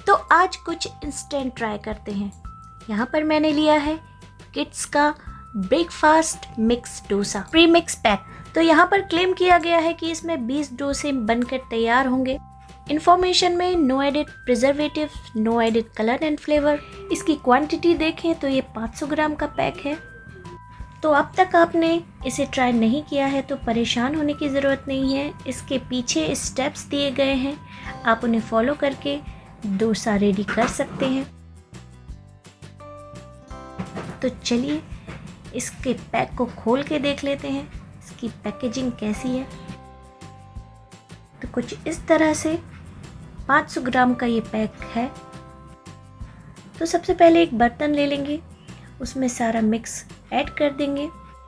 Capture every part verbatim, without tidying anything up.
तो आज कुछ इंस्टेंट ट्राई करते हैं। यहाँ पर मैंने लिया है किड्स का breakfast mix dosa pre mix pack. तो यहाँ पर क्लेम किया गया है कि इसमें बीस डोसे बनकर तैयार होंगे। इन्फॉर्मेशन में no added preservative, no added colour and flavour. इसकी क्वांटिटी देखें तो ये पाँच सौ ग्राम का पैक है। तो अब तक आपने इसे ट्राई नहीं किया है तो परेशान होने की ज़रूरत नहीं है। इसके पीछे स्टेप्स दिए गए हैं, आप उन्हें फॉलो करके डोसा रेडी कर सकते हैं। तो चलिए इसके पैक को खोल के देख लेते हैं इसकी पैकेजिंग कैसी है। तो कुछ इस तरह से पाँच सौ ग्राम का ये पैक है। तो सबसे पहले एक बर्तन ले लेंगे, उसमें सारा मिक्स ऐड कर देंगे।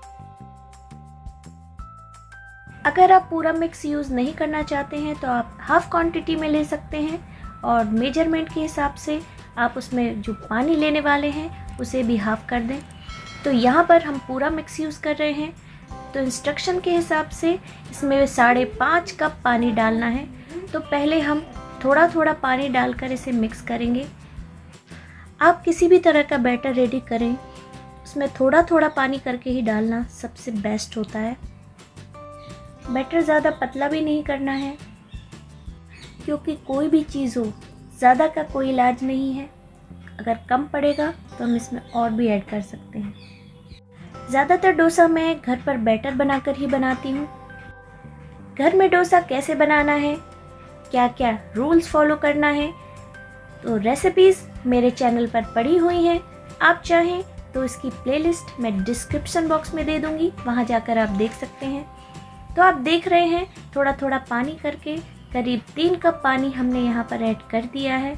अगर आप पूरा मिक्स यूज़ नहीं करना चाहते हैं तो आप हाफ क्वांटिटी में ले सकते हैं और मेजरमेंट के हिसाब से आप उसमें जो पानी लेने वाले हैं उसे भी हाफ कर दें। तो यहाँ पर हम पूरा मिक्स यूज़ कर रहे हैं, तो इंस्ट्रक्शन के हिसाब से इसमें साढ़े पाँच कप पानी डालना है। तो पहले हम थोड़ा थोड़ा पानी डालकर इसे मिक्स करेंगे। आप किसी भी तरह का बैटर रेडी करें, उसमें थोड़ा थोड़ा पानी करके ही डालना सबसे बेस्ट होता है। बैटर ज़्यादा पतला भी नहीं करना है, क्योंकि कोई भी चीज़ हो ज़्यादा का कोई इलाज नहीं है। अगर कम पड़ेगा तो हम इसमें और भी ऐड कर सकते हैं। ज़्यादातर डोसा मैं घर पर बैटर बनाकर ही बनाती हूँ। घर में डोसा कैसे बनाना है, क्या क्या रूल्स फॉलो करना है, तो रेसिपीज़ मेरे चैनल पर पड़ी हुई हैं। आप चाहें तो इसकी प्लेलिस्ट मैं डिस्क्रिप्शन बॉक्स में दे दूँगी, वहाँ जाकर आप देख सकते हैं। तो आप देख रहे हैं थोड़ा थोड़ा पानी करके करीब तीन कप पानी हमने यहाँ पर ऐड कर दिया है।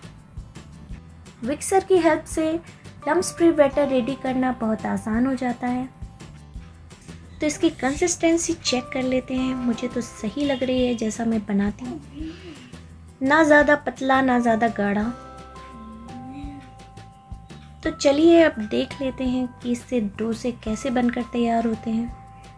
मिक्सर की हेल्प से लम्स फ्री बैटर रेडी करना बहुत आसान हो जाता है। तो इसकी कंसिस्टेंसी चेक कर लेते हैं। मुझे तो सही लग रही है जैसा मैं बनाती हूँ, ना ज़्यादा पतला ना ज़्यादा गाढ़ा। तो चलिए अब देख लेते हैं कि इससे डोसे कैसे बनकर तैयार होते हैं।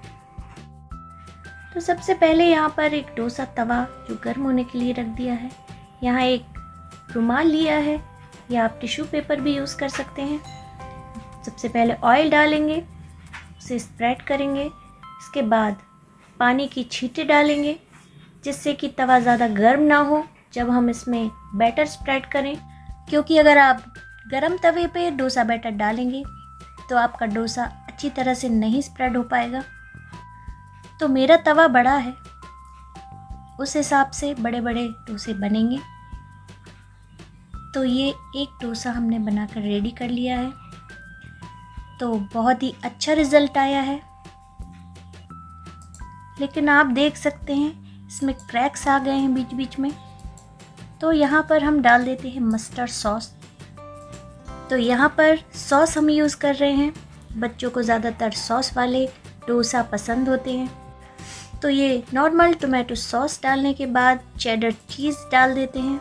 तो सबसे पहले यहाँ पर एक डोसा तवा जो गर्म होने के लिए रख दिया है। यहाँ एक रुमाल लिया है या आप टिश्यू पेपर भी यूज़ कर सकते हैं। सबसे पहले ऑयल डालेंगे, उसे स्प्रेड करेंगे। इसके बाद पानी की छींटे डालेंगे, जिससे कि तवा ज़्यादा गर्म ना हो जब हम इसमें बैटर स्प्रेड करें, क्योंकि अगर आप गरम तवे पे डोसा बैटर डालेंगे तो आपका डोसा अच्छी तरह से नहीं स्प्रेड हो पाएगा। तो मेरा तवा बड़ा है, उस हिसाब से बड़े बड़े डोसे बनेंगे। तो ये एक डोसा हमने बनाकर रेडी कर लिया है। तो बहुत ही अच्छा रिज़ल्ट आया है, लेकिन आप देख सकते हैं इसमें क्रैक्स आ गए हैं बीच बीच में। तो यहाँ पर हम डाल देते हैं मस्टर्ड सॉस। तो यहाँ पर सॉस हम यूज़ कर रहे हैं, बच्चों को ज़्यादातर सॉस वाले डोसा पसंद होते हैं। तो ये नॉर्मल टोमेटो सॉस डालने के बाद चेडर चीज़ डाल देते हैं।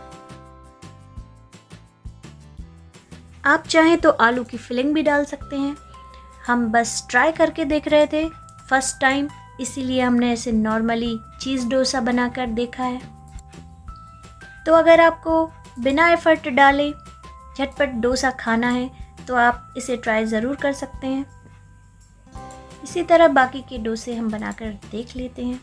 आप चाहें तो आलू की फिलिंग भी डाल सकते हैं। हम बस ट्राई करके देख रहे थे फर्स्ट टाइम, इसीलिए हमने ऐसे नॉर्मली चीज़ डोसा बनाकर देखा है। तो अगर आपको बिना एफर्ट डाले झटपट डोसा खाना है तो आप इसे ट्राई ज़रूर कर सकते हैं। इसी तरह बाकी के डोसे हम बनाकर देख लेते हैं।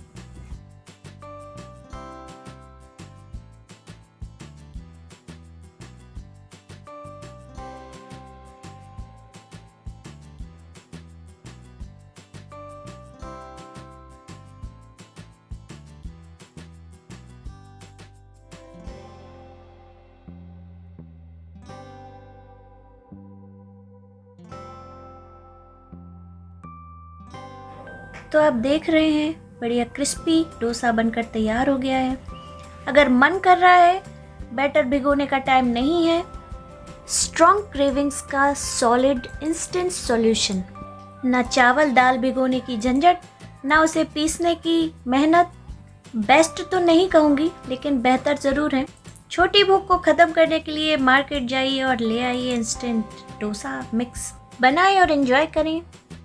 तो आप देख रहे हैं बढ़िया क्रिस्पी डोसा बनकर तैयार हो गया है। अगर मन कर रहा है, बैटर भिगोने का टाइम नहीं है, स्ट्रॉन्ग क्रेविंग्स का सॉलिड इंस्टेंट सॉल्यूशन। ना चावल दाल भिगोने की झंझट, ना उसे पीसने की मेहनत। बेस्ट तो नहीं कहूँगी, लेकिन बेहतर ज़रूर है। छोटी भूख को ख़त्म करने के लिए मार्केट जाइए और ले आइए इंस्टेंट डोसा मिक्स, बनाएं और एंजॉय करें।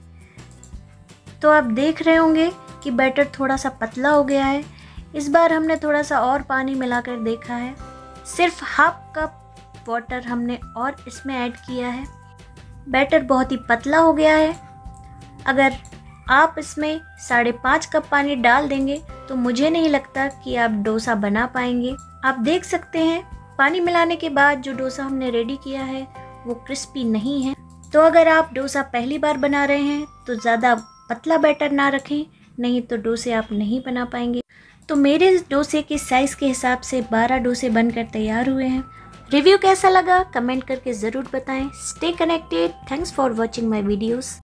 तो आप देख रहे होंगे कि बैटर थोड़ा सा पतला हो गया है। इस बार हमने थोड़ा सा और पानी मिलाकर देखा है। सिर्फ हाफ कप वाटर हमने और इसमें ऐड किया है। बैटर बहुत ही पतला हो गया है। अगर आप इसमें साढ़े पाँच कप पानी डाल देंगे तो मुझे नहीं लगता कि आप डोसा बना पाएंगे। आप देख सकते हैं पानी मिलाने के बाद जो डोसा हमने रेडी किया है वो क्रिस्पी नहीं है। तो अगर आप डोसा पहली बार बना रहे हैं तो ज़्यादा पतला बैटर ना रखें, नहीं तो डोसे आप नहीं बना पाएंगे। तो मेरे डोसे के साइज़ के हिसाब से बारह डोसे बनकर तैयार हुए हैं। रिव्यू कैसा लगा कमेंट करके ज़रूर बताएं। Stay connected. Thanks for watching my videos.